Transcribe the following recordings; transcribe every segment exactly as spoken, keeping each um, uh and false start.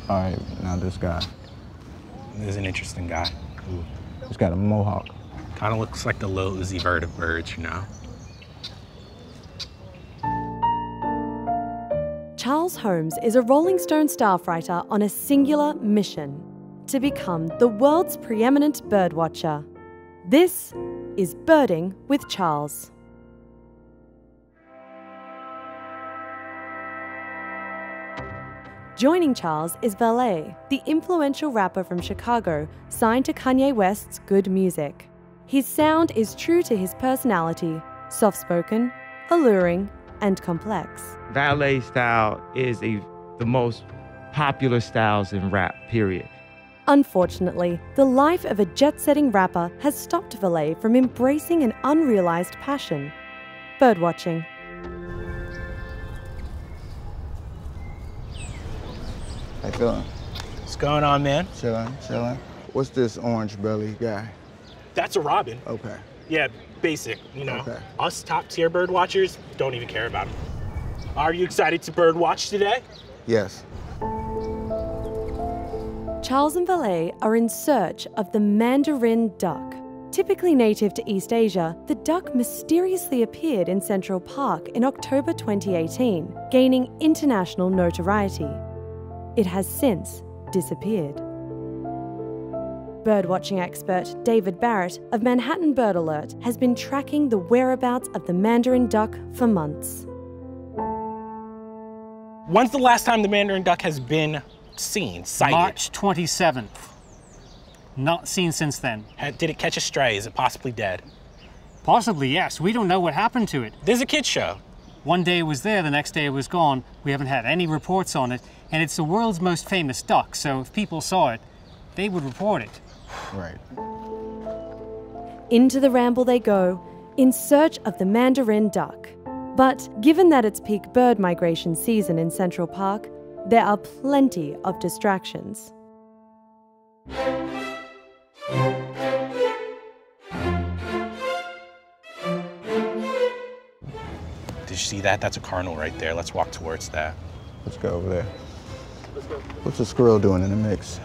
All right, now this guy. This is an interesting guy. Ooh. He's got a mohawk. Kind of looks like the Lil Uzi Vert of birds, you know? Charles Holmes is a Rolling Stone staff writer on a singular mission: to become the world's preeminent birdwatcher. This is Birding with Charles. Joining Charles is Valee, the influential rapper from Chicago, signed to Kanye West's Good Music. His sound is true to his personality, soft-spoken, alluring, and complex. Valee style is a, the most popular styles in rap, period. Unfortunately, the life of a jet-setting rapper has stopped Valee from embracing an unrealized passion: birdwatching. How you feeling? What's going on, man? Chilling, chilling. What's this orange belly guy? That's a robin. Okay. Yeah, basic, you know. Okay. Us top-tier bird watchers don't even care about them. Are you excited to bird watch today? Yes. Charles and Valee are in search of the mandarin duck. Typically native to East Asia, the duck mysteriously appeared in Central Park in October twenty eighteen, gaining international notoriety. It has since disappeared. Birdwatching expert David Barrett of Manhattan Bird Alert has been tracking the whereabouts of the mandarin duck for months. When's the last time the mandarin duck has been seen, sighted? March twenty-seventh. Not seen since then. Did it catch a stray? Is it possibly dead? Possibly, yes. We don't know what happened to it. There's a kid's show. One day it was there, the next day it was gone. We haven't had any reports on it, and it's the world's most famous duck, so if people saw it, they would report it. Right. Into the ramble they go, in search of the mandarin duck. But given that it's peak bird migration season in Central Park, there are plenty of distractions. Did you see that? That's a cardinal right there. Let's walk towards that. Let's go over there. Let's go. What's a squirrel doing in the mix?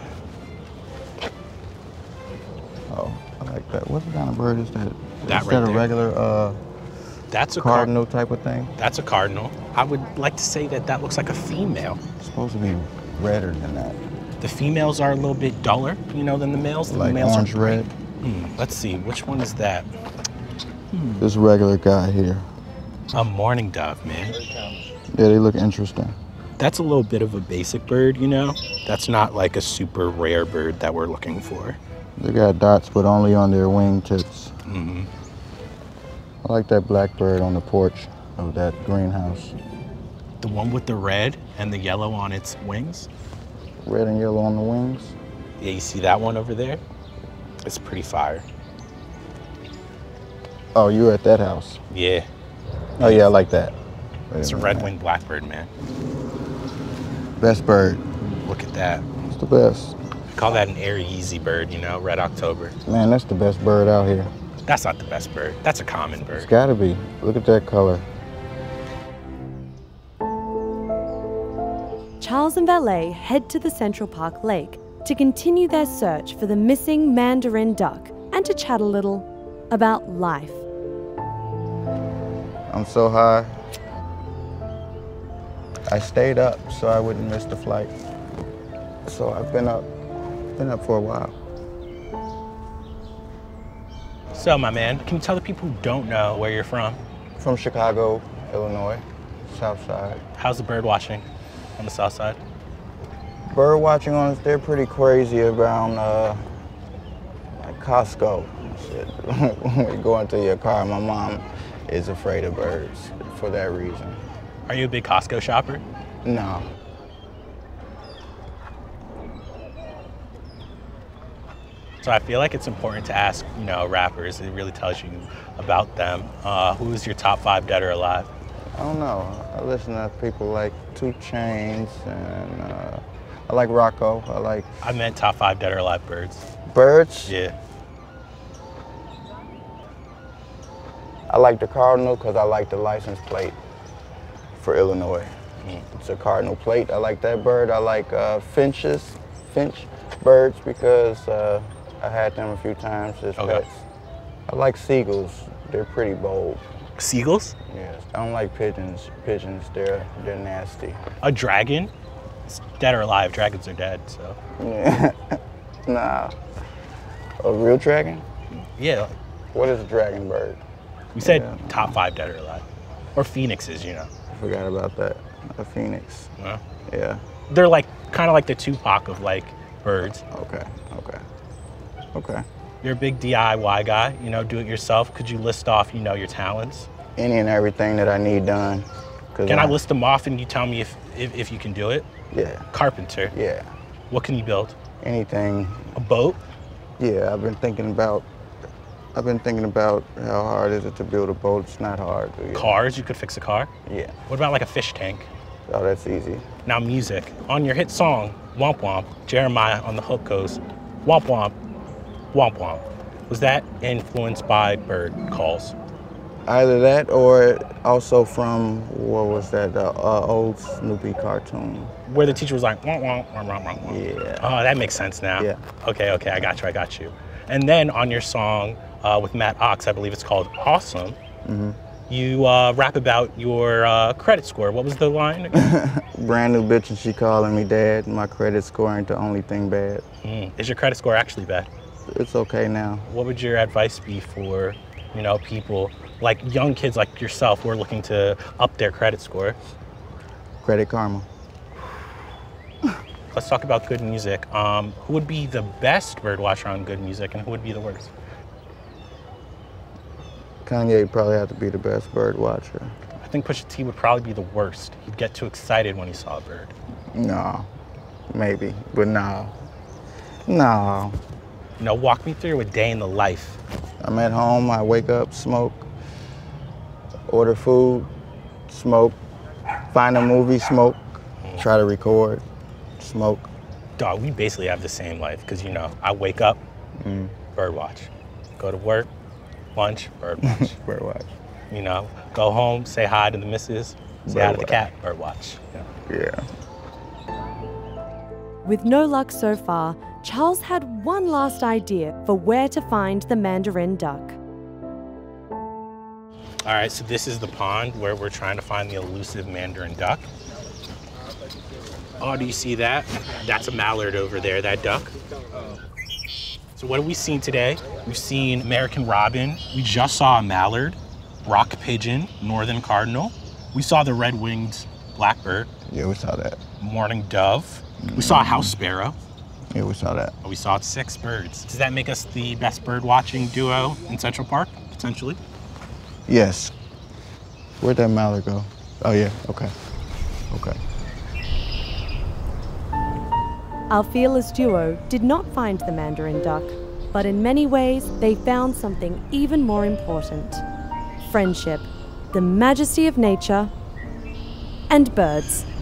Oh, I like that. What kind of bird is that? That is right that a there. regular uh, That's a cardinal type of thing? That's a cardinal. I would like to say that that looks like a female. It's supposed to be redder than that. The females are a little bit duller, you know, than the males. The Like males orange are bright. red? Hmm, let's see, which one is that? Hmm. This regular guy here. A mourning dove, man. Yeah, they look interesting. That's a little bit of a basic bird, you know? That's not like a super rare bird that we're looking for. They got dots, but only on their wingtips. Mm-hmm. I like that blackbird on the porch of that greenhouse. The one with the red and the yellow on its wings? Red and yellow on the wings? Yeah, you see that one over there? It's pretty fire. Oh, you were at that house? Yeah. Oh yeah, I like that. Wait It's a minute, red-winged blackbird, man. Best bird. Look at that. It's the best. We call that an airy, easy bird, you know, Red October. Man, that's the best bird out here. That's not the best bird. That's a common It's bird. gotta be. Look at that color. Charles and Valee head to the Central Park Lake to continue their search for the missing mandarin duck and to chat a little about life. I'm so high. I stayed up so I wouldn't miss the flight. So I've been up, been up for a while. So, my man, can you tell the people who don't know where you're from? From Chicago, Illinois, South Side. How's the bird watching on the south side? Bird watching on us, they're pretty crazy around uh, like Costco. Shit. When you go into your car, my mom is afraid of birds for that reason. Are you a big Costco shopper? No. So I feel like it's important to ask, you know, rappers. It really tells you about them. Uh, who's your top five dead or alive? I don't know. I listen to people like Two Chainz and uh, I like Rocco. I like... I meant top five dead or alive birds. Birds? Yeah. I like the Cardinal because I like the license plate for Illinois. Mm. It's a cardinal plate. I like that bird. I like uh, finches, finch birds because uh, I had them a few times as Okay. pets. I like seagulls. They're pretty bold. Seagulls? Yes. I don't like pigeons. Pigeons, they're they're nasty. A dragon? It's dead or alive. Dragons are dead, so. Yeah. Nah. A real dragon? Yeah, What is a dragon bird? we said Yeah. top five dead or alive. Or phoenixes, you know. I forgot about that. A phoenix. Yeah. Yeah. They're like, kind of like the Tupac of like birds. Okay. Okay. Okay. You're a big D I Y guy, you know, do it yourself. Could you list off, you know, your talents? Any and everything that I need done. 'Cause Can I list them off and you tell me if, if, if you can do it? Yeah. Carpenter. Yeah. What can you build? Anything. A boat? Yeah. I've been thinking about. I've been thinking about how hard is it to build a boat. It's not hard. Yeah. Cars? You could fix a car? Yeah. What about like a fish tank? Oh, that's easy. Now music. On your hit song, Womp Womp, Jeremiah on the hook goes, Womp Womp, Womp Womp. Was that influenced by bird calls? Either that or also from, what was that, the uh, old Snoopy cartoon. Where the teacher was like, womp womp, womp womp, womp womp. Yeah. Oh, that makes sense now. Yeah. Okay, okay, I got you, I got you. And then on your song uh, with Matt Ox, I believe it's called Awesome, Mm-hmm. you uh, rap about your uh, credit score. What was the line again? Brand new bitch and she calling me dad. My credit score ain't the only thing bad. Mm. Is your credit score actually bad? It's okay now. What would your advice be for, you know, people like young kids like yourself who are looking to up their credit score? Credit Karma. Let's talk about good music. Um, who would be the best bird watcher on good music and who would be the worst? Kanye probably have to be the best bird watcher. I think Pusha T would probably be the worst. He'd get too excited when he saw a bird. No, maybe, but no. No. You know, walk me through a day in the life. I'm at home, I wake up, smoke, order food, smoke, find a movie, smoke, try to record, smoke. Dog, we basically have the same life because, you know, I wake up, Mm. bird watch. Go to work, lunch, bird watch. Bird watch. You know, go home, say hi to the missus, say hi to the Bird cat, bird watch. Yeah. Yeah. With no luck so far, Charles had one last idea for where to find the mandarin duck. All right, so this is the pond where we're trying to find the elusive mandarin duck. Oh, do you see that? That's a mallard over there, that duck. So what have we seen today? We've seen American robin. We just saw a mallard, rock pigeon, northern cardinal. We saw the red-winged blackbird, Yeah, we saw that. mourning dove. We saw a house sparrow. Yeah, we saw that. We saw six birds. Does that make us the best bird watching duo in Central Park, potentially? Yes. Where'd that mallard go? Oh yeah, okay. Okay. Our fearless duo did not find the mandarin duck, but in many ways they found something even more important. Friendship, the majesty of nature, and birds.